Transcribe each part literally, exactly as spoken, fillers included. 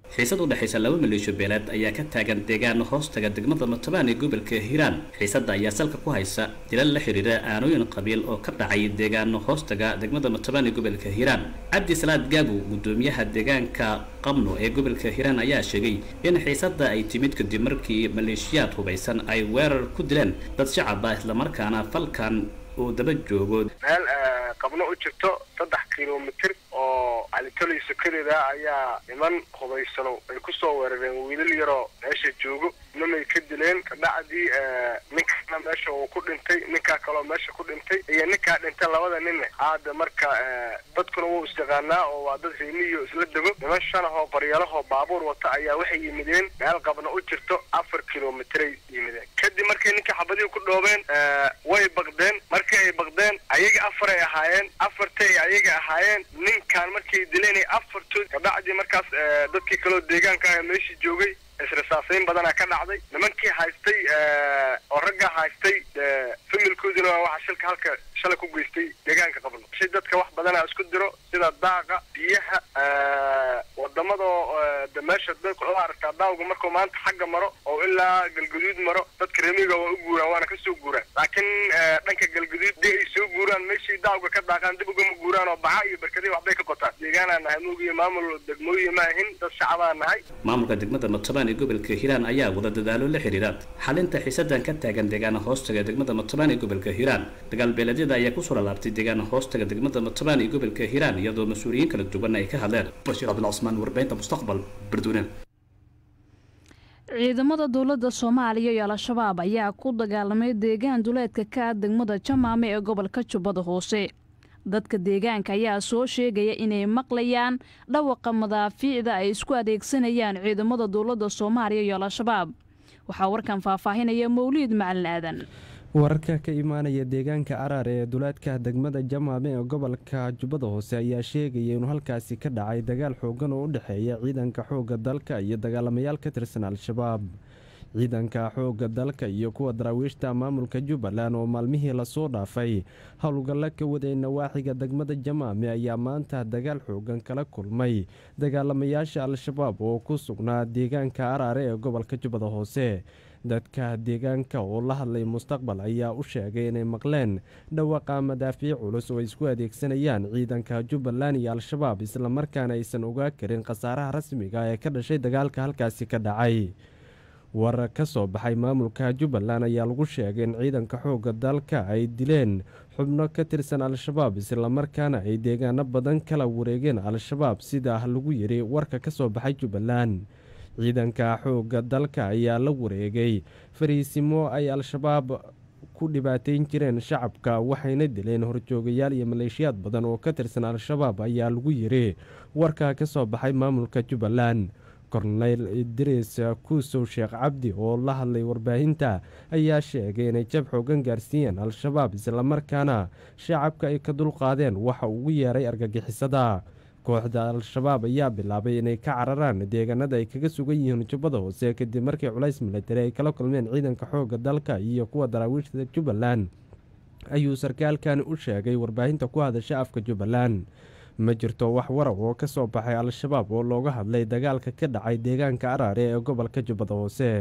xiisad u dhaxaysa laba maleeshiyo beeleed ayaa ka taagan deegaan hoostaga degmada Matabaan ee gobolka Hiiraan. xiisadda ayaa salka ku haysa dilal la xiriira aanooyin qabiil oo ka dhacay deegaan hoostaga degmada Matabaan ee gobolka Hiiraan. Cabdi Salaad Gaabo, gudoomiyaha deegaanka Qabno ee gobolka Hiiraan, ayaa sheegay in xiisadda ay timid kadib markii maleeshiyaad hubaysan ay weerar ku dileen dad shacab ah isla markaana falkan uu daba joogo meel Qabno u jirto saddex kiiloomitir oo alitolay sakarida ayaa iman hubaysano ay ku soo weerareen wiilal yaro meesha joogo nimay ka dileen dhacdii ninka meesha uu ku dhintay ninka kale meesha ku dhintay iyo ninka dhintay labada nin aad marka dadkuna uu istaqaanaa oo waa dad reemiyo isla dago niman shan oo baryalaha baabuur wata ayaa waxay yimideen meel Qabno u jirto afar kiiloomitir yimideen kadib markay ninka xabadii ku dhoobeen way baqdeen markay ay baqdeen ayaga afar ay ahaayeen afartay ayaga ahaayeen ninkan markay dileen afartood dhacdii markaas dadkii kale deegaanka ah meeshii joogay israasayn badan ka dhacday nimankii haystay oo ragga haystay familkoodina waxa shilka halka shalay ku geystay deegaanka Qabno si dadka wax badan isku diro sida daaqa biyaha wadamada dameesha dadku oo aragtaa daawga markuu maanta xagga maro oo ilaa galgaduud maro dadka reemiga waa u guuraan waana ka soo guuraan laakiin dhanka galgaduud ay soo guuraan meeshii daawga ka daaqaan dib uga guuraan oo baca iyo barkadii waxbay ka qotaan deegaanana hamuugiyo maamul degmooyin ma ahin dad shacabaan nahay. maamulka degmada Matabaan ee gobolka Hiiraan ayaa wada dadaalo la xiriira xalinta xiisadan ka taagan deegaan hoostaga degmada Matabaan ee gobolka Hiiraan. dagaal beeleedyada ayaa ku soo laabtay deegaan hoostaga degmada Matabaan ee gobolka Hiiraan iyadoo mas'uuliyiin kala duwan ay ka hadleen. Bashiir Abdul Cusmaan, warbaahinta Mustaqbal, Bardoonin. ciidamada dowladda Soomaaliya iyo Al-Shabaab ayaa ku dagaalamay deegaan duleedka ka degmada Jamaame ee gobolka Jubbada Hoose. dadka deegaanka ayaa soo sheegaya inay maqlayaan dhawaqa madaafiicda ay isku adeegsanayaan ciidamada dowladda Soomaaliya iyo Al-Shabaab. waxaa warkan faahfaahinaya Mawlid Macalin Aadan. wararka ka imaanaya deegaanka Araar ee duleedka degmada Jamaame ee gobolka Jubbada Hoose ayaa sheegaya in halkaasi ka dhacay dagaal xoogan oo u dhaxeeya ciidanka xoogga dalka iyo dagaalamayaal ka tirsan Al-Shabaab. ciidanka xoogga dalka iyo kuwa daraawiishta maamulka Jubbaland oo maalmihii la soo dhaafay howlgalla ka waday nawaaxiga degmada Jamaame ayaa maanta dagaal xoogan kala kulmay dagaalamayaasha Al-Shabaab oo ku sugnaa deegaanka Araar ee gobolka Jubbada Hoose. dadka deegaanka oo la hadlay Mustaqbal ayaa u sheegay inay maqleen dhawaqa madaafiic culus oo isku adeegsanayaan ciidanka Jubbaland iyo Al-Shabaab isla markaana aysan ogaa karin khasaaraha rasmiga ee ka dhashay dagaalka halkaasi ka dhacay. warar ka soo baxay maamulka Jubbaland ayaa lagu sheegay in ciidanka xoogga dalka ay dileen xubno ka tirsan Al-Shabaab isla markaana ay deegaano badan kala wareegeen Al-Shabaab sida lagu yiri warka ka soo baxay Jubbaland. ciidanka xoogga dalka ayaa la wareegay fariisimo ay Al-Shabaab ku dhibaateyn jireen shacabka waxayna dileen horjoogayaal iyo maleeshiyaad badan oo ka tirsan Al-Shabaab ayaa lagu yiri warka ka soo baxay maamulka Jubbaland. Korneyl Idriis Kuusow Sheekh Cabdi oo la hadlay warbaahinta ayaa sheegay inay jab xoogan gaarsiiyeen Al-Shabaab isla markaana shacabka ay ka dulqaadeen waxa ugu yeeray argagixisada. kooxda Al-Shabaab ayaa bilaabay inay ka cararaan deegaanada ay kaga sugan yihiin Jubbada Hoose kadib markii culays militari ay kala kulmeen ciidanka xoogga dalka iyo kuwa daraawiishta Jubbaland. ayuu sarkaalkan u sheegay warbaahinta ku hadasha afka Jubbaland. ma jirto wax warar oo ka soo baxay Al-Shabaab oo looga hadlay dagaalka ka dhacay deegaanka Araar ee gobolka Jubbada Hoose.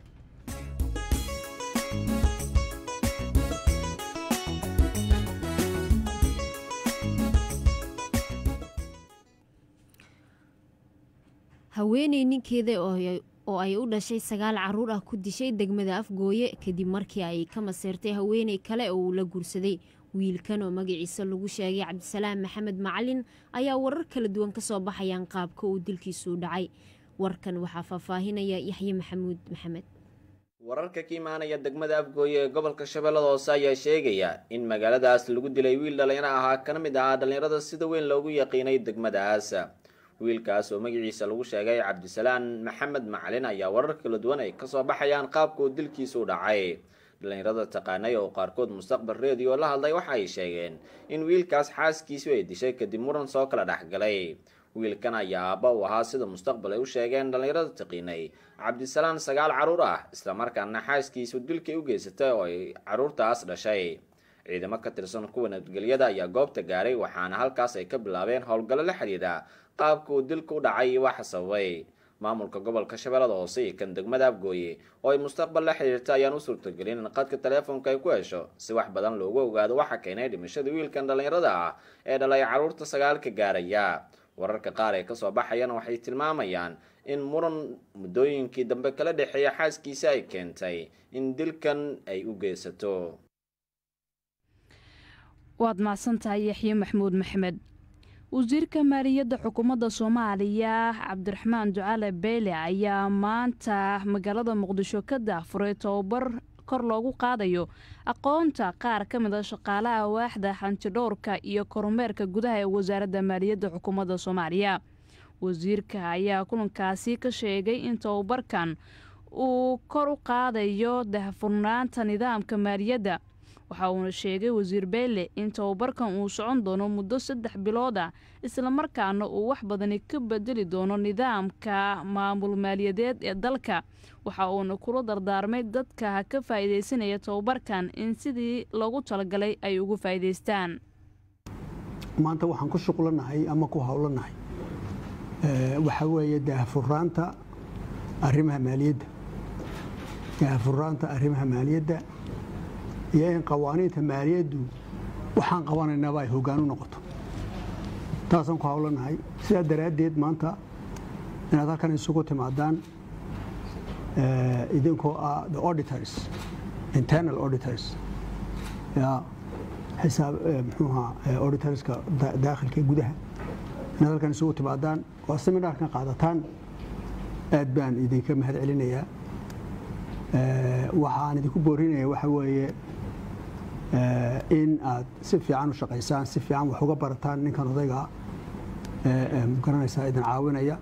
haweeney ninkeeda oo ay u dhashay sagaal caruur ah ku dishay degmada Afgooye kadib markii ay ka maseertay haweeney kale oo la guursaday. wiilkan oo magaciisa lagu sheegay Cabdisalaam Maxamed Macalin ayaa warar kala duwan ka soo baxayaan qaabka uu dilkiisu dhacay. warkan waxaa faahfaahinaya Yaxye Maxamuud Maxamed. wararka ka imaanaya degmada Afgooye ee gobolka Shabeellada Hoose ayaa sheegaya in magaaladaas lagu dilay wiil dhalinyaro ah kana mid ah dhalinyarada sida weyn loogu yaqiinay degmadaas. wiilkaas oo magaciisa lagu sheegay Cabdisalaam Maxamed Macalin ayaa warar kala duwan ay ka soo baxayaan qaabka uu dilkiisu dhacay. dhalinyarada taqaanay oo qaarkood Mustaqbal Radio la hadlay waxa ay sheegeen in wiilkaas xaaskiisu ay dishay kadib muran soo kala dhaxgalay. wiilkan ayaa aabba u ahaa sida Mustaqbal ay u sheegeen dhalinyarada taqaanay Cabdisalaam sagaal caruur ah isla markaana xaaskiisu dilkay u geysatay oo ay caruurtaas dhashay. ciidamo ka tirsan kuwa nabadgelyada ayaa goobta gaaray waxaana halkaas ay ka bilaabeen howlgallo la xiriira qaabka uu dilku u dhacay waxa sababay. maamulka gobolka shabeellada hoose iyo kan degmada afgooye oo ay mustaqbal la xiriirta ayaan u suurtagelin in qadka taleefonka ay ku hesho si wax badan loogu ogaado waxa keenay dhimashada wiilkan dhallinyarada ah ee dhalay carruurta sagaalka gaaraya. wararka qaar ee kasoo baxayana waxay tilmaamayaan in muran muddooyinkii dambe kala dhexeeya xaaskiisa ay keentay in dilkan ay u geysato. waad mahadsantahay yaxye maxamuud maxamed. wasiirka maaliyadda xukuumadda soomaaliya cabdiraxmaan ducaale beyle ayaa maanta magaalada muqdisho ka daafuray tababar kor loogu qaadayo aqoonta qaar ka mid a shaqaalaha waaxda hantidhowrka iyo kormeerka gudaha ee wasaaradda maaliyadda xukuumadda soomaaliya. wasiirka ayaa kulankaasi ka sheegay in tababarkan uu kor u qaadayo daahfurnaanta nidaamka maaliyadda. waxa uuna sheegay wasiir beyle in tababarkan uu socon doono muddo saddex bilood ah islamarkaana uu wax badani ka bedeli doono nidaamka maamul maaliyadeed ee dalka. waxa uuna kula dardaarmay dadka ka faa'iidaysanaya tababarkan in sidii loogu talagalay ay ugu faa'iidaystaan. maanta waxaan ku shuqlanahay ama ku howlanahay waxa weeye daahfurnaanta arrimaha maaliyadda daahfurnaanta arrimaha maaliyadda iyo in qawaaniinta maaliyaddu waxaan qabanaynaba ay hoggaan u noqoto. taasaan ku howlanahay. sidaa daraaddeed maanta inaad halkan isugu timaadaan idinkoo ah the auditors internal auditors yaa xisaab muxuuha auditorska daakhilka gudaha inaad halkan isugu timaadaan oo seminaarkan qaadataan aad baan idinka mahad celinayaa. waxaan idinku boorinaya waxa weeye in aad si fiican u shaqaysaan si fiican wax uga barataan ninkan odayga garanaysaa idin caawinaya.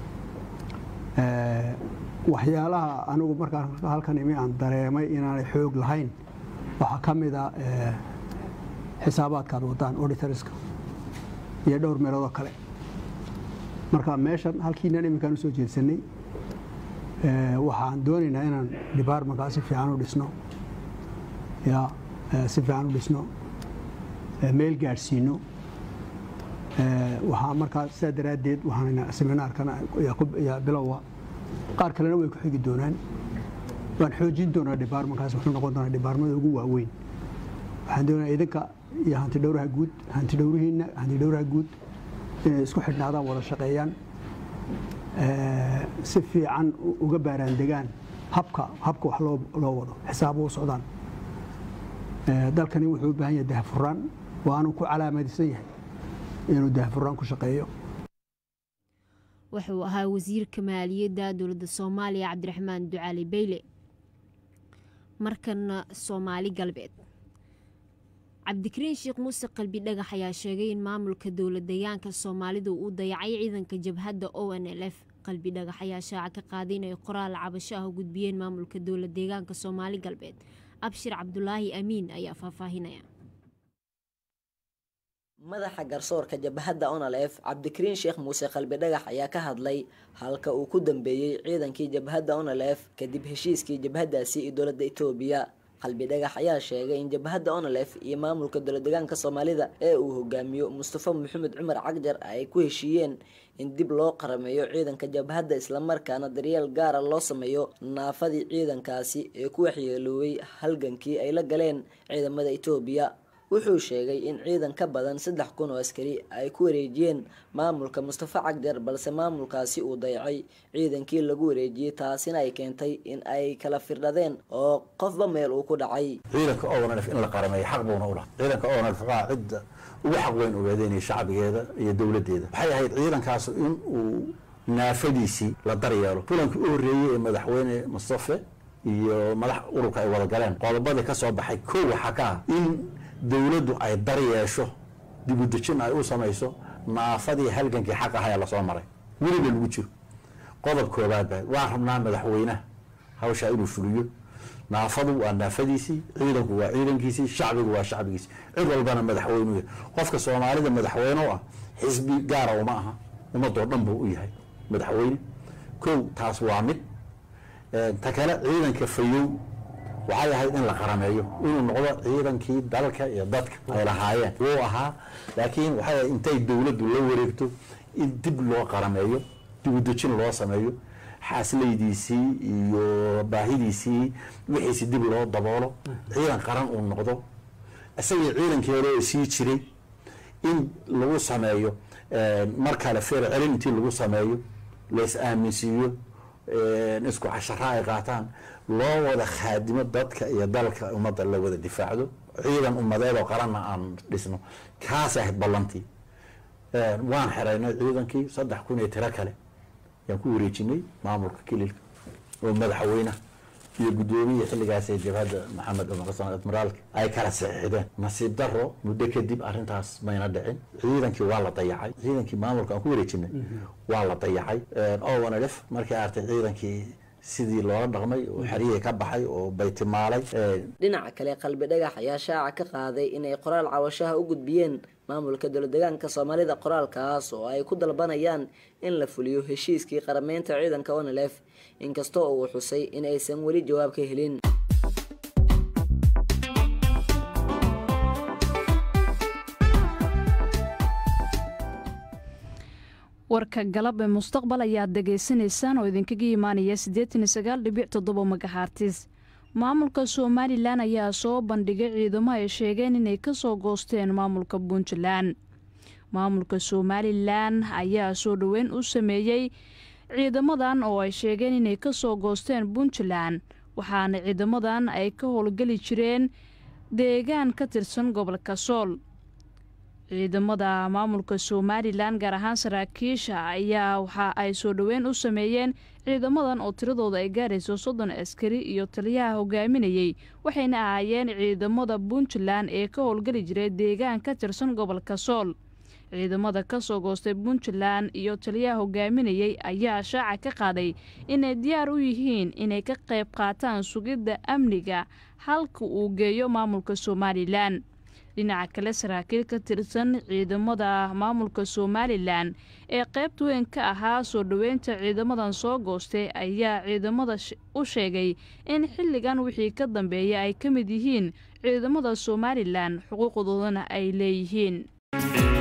waxyaalaha anigu markaan halkan imi aan dareemay inaanay xoog lahayn waxaa ka mid a xisaabaadkaad wadaan auditorska iyo dhowr meeloodoo kale. marka meeshan halkiinan iminkaan usoo jeedsanay waxaan doonaynaa inaan departmentkaa si fiican u dhisno ya si fiican u dhisno meel gaadhsiino. waxaa markaa sidaa daraaddeed waxaan seminaarkana yaa bilowa qaar kalena way ku xigi doonaan. waan xoojin doonaa departmentkaas wuxuu noqon doonaa departmada ugu waaweyn. waxaan doonayaa idinka iyo hantidhowraha guud hantidhowrihiinna hantidhowraha guud inay isku xidhnaadaan wada shaqeeyaan si fiican uga baaraan degaan habka habka wax loo loo wado xisaabo u socdaan. dalkani wuxuu u baahan yahay daahfuraan waanu ku calaamadaysan yahay inuu daahfuraan ku shaqeeyo. wuxuu ahaa wasiirka maaliyadda dowladda soomaaliya cabdiraxmaan ducaale beyle. markana soomaali galbeed cabdikariin sheekh muuse qalbi dhagax ayaa sheegay in maamulka dowlad deegaanka soomaalidu uu dayacay ciidanka jabhadda o n l f. qalbi dhagax ayaa shaaca ka qaaday inay qoraal cabasho ah u gudbiyeen maamulka dowlad deegaanka soomaali galbeed. abshir cabdulaahi amiin ayaa faahfaahinaya. madaxa garsoorka jabhadda o n l f cabdikariin sheekh muuse qalbi dhagax ayaa ka hadlay halka uu ku dambeeyey ciidankii jabhadda o n l f kadib heshiiskii jabhaddaasi iyo dowladda itoobiya. qalbi dhagax ayaa sheegay in jabhadda o n l f iyo maamulka dowlad deegaanka soomaalida ee uu hogaamiyo mustafa maxamed cumar cagjar ay ku heshiiyeen in dib loo qarameeyo ciidanka jabhadda islamarkaana daryeel gaara loo sameeyo naafadii ciidankaasi ee ku waxyeelooway halgankii ay la galeen ciidamada itoobiya. wuxuu sheegay in ciidan ka badan saddex kun oo askari ay ku wareejiyeen maamulka mustafa cagjar balse maamulkaasi uu dayacay ciidankii lagu wareejiyey taasina ay keentay in ay kala firdhadeen oo qofba meel uu ku dhacay. ciidanka o n l f in la qarameeyo xaq buuna u lahaa. ciidanka o n l f waa cidda ugu xaq weyn ogaadeenaya shacbigeeda iyo dowladdeeda. waxay ahayd ciidankaas in uu naafadiisii la daryeelo. kulankii u horreeyey ee madaxweyne mustafe iyo madax ururka ay wada galeen qodobadii ka soo baxay kow waxaa ka ah in dowladdu ay daryeesho dib u dejin ay u samayso naafadii halgankii xaq ahaa ee lasoo maray weliba lagu jiro. qodob koobaad baa waan rabnaa madaxweynaha hawshaa inuu fuliyo. naafadu waa naafadiisii, ciidanku waa ciidankiisii, shacbigu waa shacbigiisii. cid walbana madaxweynu yahay. qofka soomaalida madaxweyne u ah xisbi gaara uma aha, ummadoo dhan buu u yahay madaxweyne. kow taas waa mid. ta kale ciidanka fayow waxay ahayd in la qarameeyo inuu noqdo ciidankii dalka iyo dadka ay lahaayeen wuu ahaa. laakiin waxay intay dowladdu la wareegto in dib loo qarameeyo dib u dejin loo sameeyo xaasleydiisii iyo baahidiisii wixiisi dib loo daboolo ciidan qaran uu noqdo isagii ciidankeeda sii jiray in lagu sameeyo mar kale feer celin intii lagu sameeyo lees aaminsiiyo isku cashara ay qaataan loo wada khaadimo dadka iyo dalka ummadda la wada difaacdo ciidan ummadeed oo qaranna aan dhisno kaas ahayd ballantii waan xiraynay ciidankii saddex kun iyo tiro kale yaan ku wareejinay maamulka kililka oo madaxweynaha iyo gudoomiye xilligaas ee jabhadda maxamed umar xasan admiraalka ay kala saxiixdeen nasiib daro muddo kadib arrintaas mayna dhicin ciidankii waa la dayacay ciidankii maamulka aan ku wareejinay waa la dayacay oo wanalef markii artay ciidankii sidii loola dhaqmay oo xariyay ka baxay oo baytimaalay dhinaca kale qalbi dhagax ayaa shaaca ka qaaday inay qoraal cawashaha u gudbiyeen maamulka dowladdeegaanka Soomaalida qoraalkaas oo ay ku dalbanayaan in la fuliyo heshiiskii qarameynta ciidanka O N L F inkastoo uu xusay in aysan weli jawaab ka helin. warka galab ee mustaqbal ayaa dhageysanaysaan oo idinkaga imaanaya siddeetan iyo sagaal dhibic toddoba megahertz. maamulka Somaliland ayaa soo bandhigay ciidamo ay sheegeen inay ka soo goosteen maamulka Puntland. maamulka Somaliland ayaa soo dhaweyn u sameeyay ciidamadan oo ay sheegeen inay ka soo goosteen Puntland waxaana ciidamadan ay ka howlgali jireen deegaan ka tirsan gobolka Sool. ciidamada maamulka Somaliland gaar ahaan saraakiisha ayaa waxa ay soo dhaweyn u sameeyeen ciidamadan oo tiradooda ay gaarayso soddon askari iyo taliyaha hogaaminayay waxayna ahaayeen ciidamada Puntland ee ka howlgali jiray deegaan ka tirsan gobolka Sool. ciidamada ka soo goostay Puntland iyo taliyaha hogaaminayay ayaa shaaca ka qaaday inay diyaar u yihiin inay ka qayb qaataan sugidda amniga halka uu geeyo maamulka Somaliland. dhinaca kale saraakiil ka tirsan ciidamada maamulka Somaliland ee qaybta weyn ka ahaa soo dhaweynta ciidamadan soo goostay ayaa ciidamada u sheegay in xilligan wixii ka dambeeya ay ka mid yihiin ciidamada Somaliland xuquuqdoodana ay leeyihiin.